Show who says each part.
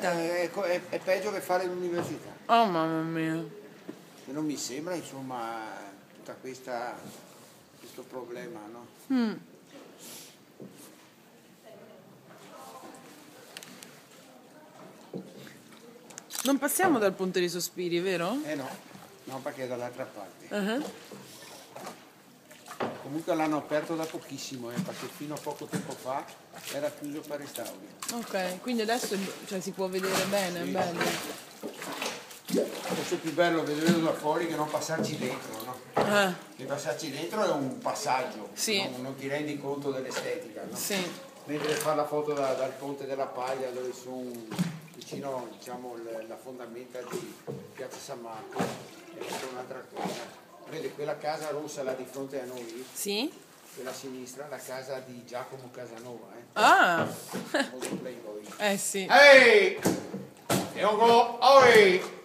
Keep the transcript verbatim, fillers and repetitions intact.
Speaker 1: l'università.
Speaker 2: È, è, è peggio che fare l'università.
Speaker 1: Oh mamma mia.
Speaker 2: E non mi sembra, insomma, tutta questa questo problema, no?
Speaker 1: Mm. Non passiamo dal ponte dei sospiri, vero?
Speaker 2: Eh no, no, perché è dall'altra parte.
Speaker 1: Uh-huh.
Speaker 2: Comunque l'hanno aperto da pochissimo, eh, perché fino a poco tempo fa era chiuso per restauri.
Speaker 1: Ok, quindi adesso cioè, si può vedere bene,
Speaker 2: Sì.
Speaker 1: è bello.
Speaker 2: Adesso è più bello vederlo da fuori che non passarci dentro, no?
Speaker 1: Ah.
Speaker 2: Che passarci dentro è un passaggio,
Speaker 1: Sì.
Speaker 2: non, non ti rendi conto dell'estetica, no?
Speaker 1: Sì.
Speaker 2: Mentre fare la foto da, dal ponte della Paglia, dove sono vicino, diciamo, le, la fondamenta di Piazza San Marco, è tutta un'altra cosa. Vede quella casa rossa là di fronte a noi?
Speaker 1: Sì?
Speaker 2: Quella a sinistra, la casa di Giacomo Casanova, eh?
Speaker 1: Ah!
Speaker 2: Molto playboy.
Speaker 1: Eh sì.
Speaker 2: Ehi! E un go! Oi!